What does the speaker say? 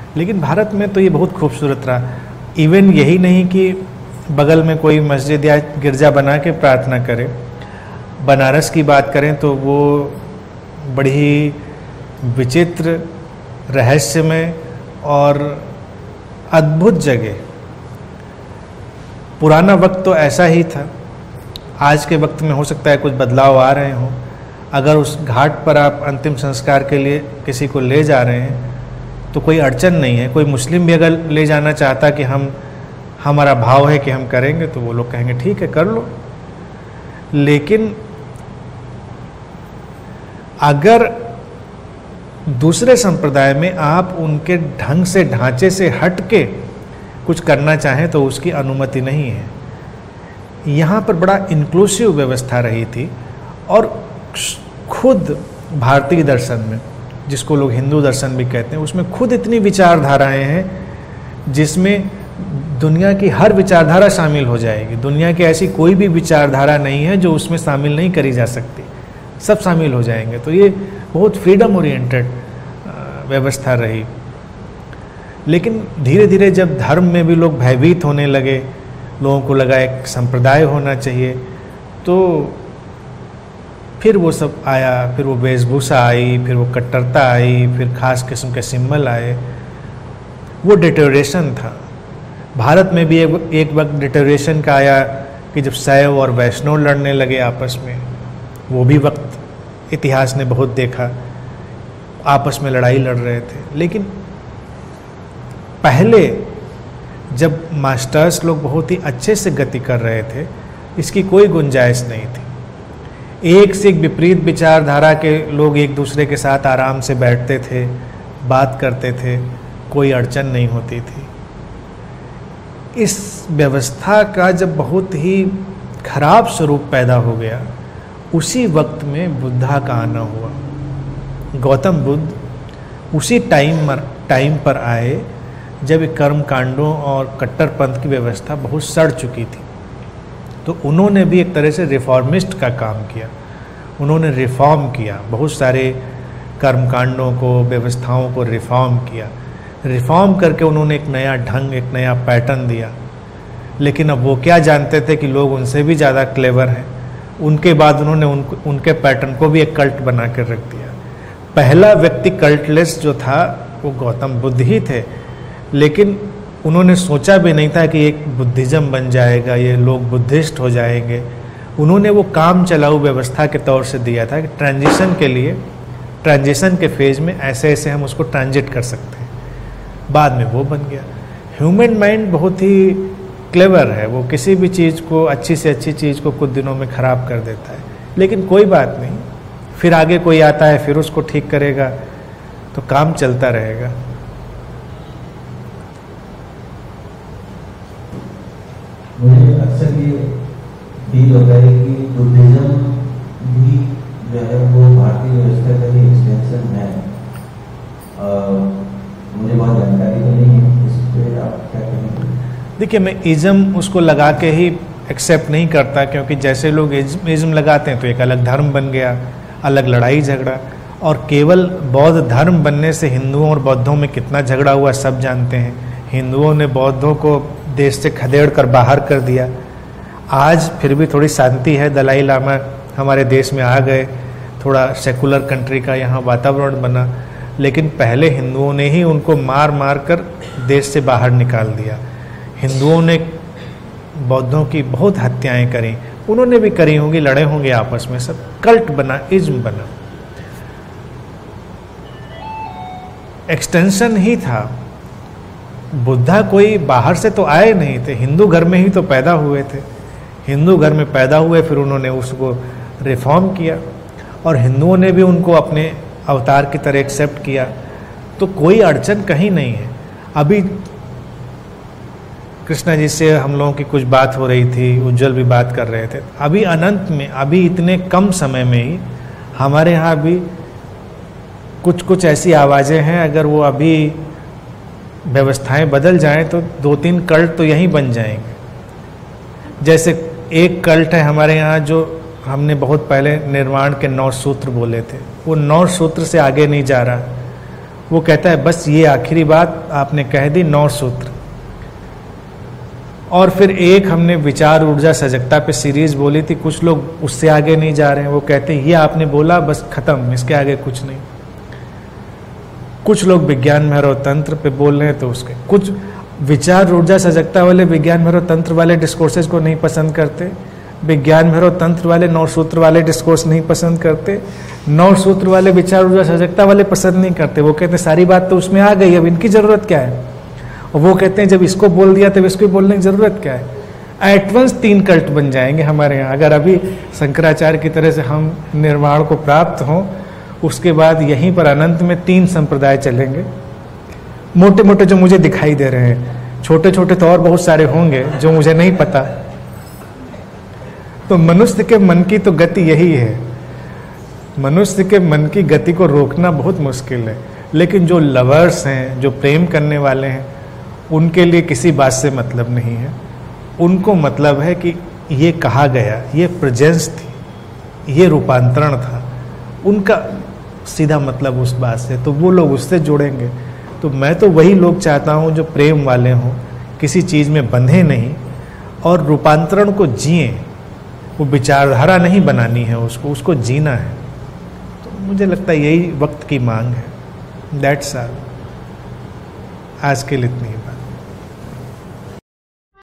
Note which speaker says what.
Speaker 1: लेकिन भारत में तो ये बहुत खूबसूरत रहा। इवन यही नहीं कि बगल में कोई मस्जिद या गिरजा बना के प्रार्थना करे। बनारस की बात करें तो वो बड़ी ही विचित्र, रहस्यमय और अद्भुत जगह। पुराना वक्त तो ऐसा ही था, आज के वक्त में हो सकता है कुछ बदलाव आ रहे हों। अगर उस घाट पर आप अंतिम संस्कार के लिए किसी को ले जा रहे हैं तो कोई अड़चन नहीं है। कोई मुस्लिम भी अगर ले जाना चाहता कि हमारा भाव है कि हम करेंगे, तो वो लोग कहेंगे ठीक है कर लो। लेकिन अगर दूसरे संप्रदाय में आप उनके ढंग से, ढांचे से हट के कुछ करना चाहें तो उसकी अनुमति नहीं है। यहाँ पर बड़ा इंक्लूसिव व्यवस्था रही थी। और खुद भारतीय दर्शन में, जिसको लोग हिंदू दर्शन भी कहते हैं, उसमें खुद इतनी विचारधाराएं हैं जिसमें दुनिया की हर विचारधारा शामिल हो जाएगी। दुनिया की ऐसी कोई भी विचारधारा नहीं है जो उसमें शामिल नहीं करी जा सकती, सब शामिल हो जाएंगे। तो ये बहुत फ्रीडम ओरिएंटेड व्यवस्था रही। लेकिन धीरे धीरे जब धर्म में भी लोग भयभीत होने लगे, लोगों को लगा एक संप्रदाय होना चाहिए, तो फिर वो सब आया। फिर वो वेशभूषा आई, फिर वो कट्टरता आई, फिर खास किस्म के सिंबल आए। वो डिटेरियोरेशन था। भारत में भी एक वक्त डिटेरियोरेशन का आया कि जब शैव और वैष्णव लड़ने लगे आपस में। वो भी वक्त इतिहास ने बहुत देखा, आपस में लड़ाई लड़ रहे थे। लेकिन पहले जब मास्टर्स लोग बहुत ही अच्छे से गति कर रहे थे, इसकी कोई गुंजाइश नहीं थी। एक से एक विपरीत विचारधारा के लोग एक दूसरे के साथ आराम से बैठते थे, बात करते थे, कोई अड़चन नहीं होती थी। इस व्यवस्था का जब बहुत ही खराब स्वरूप पैदा हो गया, उसी वक्त में बुद्धा का आना हुआ। गौतम बुद्ध उसी टाइम पर आए जब कर्म कांडों और कट्टरपंथ की व्यवस्था बहुत सड़ चुकी थी। तो उन्होंने भी एक तरह से रिफॉर्मिस्ट का काम किया। उन्होंने रिफॉर्म किया, बहुत सारे कर्मकांडों को, व्यवस्थाओं को रिफॉर्म किया। रिफॉर्म करके उन्होंने एक नया ढंग, एक नया पैटर्न दिया। लेकिन अब वो क्या जानते थे कि लोग उनसे भी ज़्यादा क्लेवर हैं। उनके बाद उन्होंने उनके पैटर्न को भी एक कल्ट बना कर रख दिया। पहला व्यक्ति कल्टलेस जो था वो गौतम बुद्ध ही थे, लेकिन उन्होंने सोचा भी नहीं था कि एक बुद्धिज़्म बन जाएगा, ये लोग बुद्धिस्ट हो जाएंगे। उन्होंने वो काम चलाऊ व्यवस्था के तौर से दिया था कि ट्रांजिशन के लिए, ट्रांजिशन के फेज में ऐसे ऐसे हम उसको ट्रांजिट कर सकते हैं। बाद में वो बन गया। ह्यूमन माइंड बहुत ही क्लेवर है, वो किसी भी चीज़ को, अच्छी से अच्छी चीज़ को कुछ दिनों में ख़राब कर देता है। लेकिन कोई बात नहीं, फिर आगे कोई आता है, फिर उसको ठीक करेगा, तो काम चलता रहेगा।
Speaker 2: मुझे अक्सर ये फील होता है कि बुद्धिज्म भी जो है वो भारतीय व्यवस्था का ही एक्सटेंशन है। मुझे बहुत जानकारी तो नहीं है, इस पर आप क्या कहेंगे?
Speaker 1: देखिए, मैं इज़्म उसको लगा के ही एक्सेप्ट नहीं करता, क्योंकि जैसे लोग इज़्म लगाते हैं तो एक अलग धर्म बन गया, अलग लड़ाई झगड़ा। और केवल बौद्ध धर्म बनने से हिंदुओं और बौद्धों में कितना झगड़ा हुआ सब जानते हैं। हिंदुओं ने बौद्धों को देश से खदेड़ कर बाहर कर दिया। आज फिर भी थोड़ी शांति है, दलाई लामा हमारे देश में आ गए, थोड़ा सेकुलर कंट्री का यहाँ वातावरण बना। लेकिन पहले हिंदुओं ने ही उनको मार मार कर देश से बाहर निकाल दिया। हिंदुओं ने बौद्धों की बहुत हत्याएं करी, उन्होंने भी करी होंगी, लड़े होंगे आपस में, सब कल्ट बना, इज्म बना, एक्सटेंशन ही था। बुद्धा कोई बाहर से तो आए नहीं थे, हिंदू घर में ही तो पैदा हुए थे। हिंदू घर में पैदा हुए, फिर उन्होंने उसको रिफॉर्म किया और हिंदुओं ने भी उनको अपने अवतार की तरह एक्सेप्ट किया। तो कोई अड़चन कहीं नहीं है। अभी कृष्णा जी से हम लोगों की कुछ बात हो रही थी, उज्जवल भी बात कर रहे थे। अभी अनंत में, अभी इतने कम समय में ही हमारे यहाँ भी कुछ ऐसी आवाज़ें हैं, अगर वो अभी व्यवस्थाएं बदल जाएं तो 2-3 कल्ट तो यहीं बन जाएंगे। जैसे एक कल्ट है हमारे यहाँ जो हमने बहुत पहले निर्वाण के 9 सूत्र बोले थे, वो 9 सूत्र से आगे नहीं जा रहा। वो कहता है बस ये आखिरी बात आपने कह दी, 9 सूत्र। और फिर एक हमने विचार ऊर्जा सजगता पे सीरीज बोली थी, कुछ लोग उससे आगे नहीं जा रहे हैं, वो कहते हैं ये आपने बोला बस खत्म, इसके आगे कुछ नहीं। कुछ लोग विज्ञान भैरव तंत्र पे बोल रहे हैं, तो उसके कुछ विचार ऊर्जा सजगता वाले विज्ञान भैरव तंत्र वाले डिस्कोर्सेज को नहीं पसंद करते, विज्ञान भैरव तंत्र वाले 9 सूत्र वाले डिस्कोर्स नहीं पसंद करते, 9 सूत्र वाले विचार ऊर्जा सजगता वाले पसंद नहीं करते। वो कहते हैं सारी बात तो उसमें आ गई, अब इनकी जरूरत क्या है। और वो कहते हैं जब इसको बोल दिया तब इसको बोलने की जरूरत क्या है। एट वंस 3 कल्ट बन जाएंगे हमारे यहाँ। अगर अभी शंकराचार्य की तरह से हम निर्वाण को प्राप्त हों, उसके बाद यहीं पर अनंत में 3 संप्रदाय चलेंगे, मोटे मोटे जो मुझे दिखाई दे रहे हैं। छोटे छोटे तो और बहुत सारे होंगे जो मुझे नहीं पता। तो मनुष्य के मन की तो गति यही है, मनुष्य के मन की गति को रोकना बहुत मुश्किल है। लेकिन जो लवर्स हैं, जो प्रेम करने वाले हैं, उनके लिए किसी बात से मतलब नहीं है। उनको मतलब है कि ये कहा गया, ये प्रेजेंस थी, ये रूपांतरण था, उनका सीधा मतलब उस बात से, तो वो लोग उससे जुड़ेंगे। तो मैं तो वही लोग चाहता हूँ जो प्रेम वाले हों, किसी चीज़ में बंधे नहीं और रूपांतरण को जिए। वो विचारधारा नहीं बनानी है, उसको जीना है। तो मुझे लगता है यही वक्त की मांग है। That's all. आज के लिए इतनी ही बात।